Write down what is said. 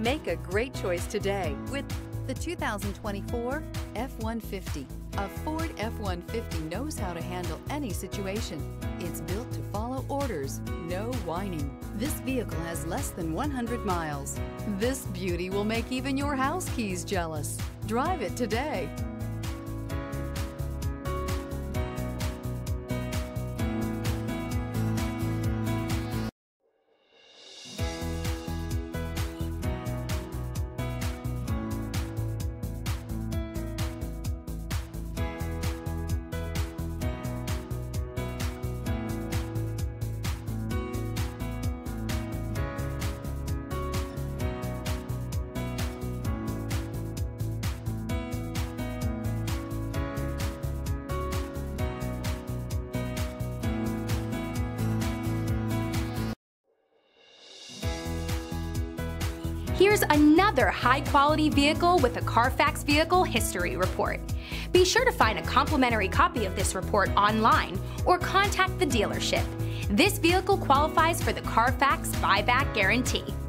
Make a great choice today with the 2024 F-150. A Ford F-150 knows how to handle any situation. It's built to follow orders, no whining. This vehicle has less than 100 miles. This beauty will make even your house keys jealous. Drive it today. Here's another high-quality vehicle with a Carfax Vehicle History Report. Be sure to find a complimentary copy of this report online or contact the dealership. This vehicle qualifies for the Carfax Buyback Guarantee.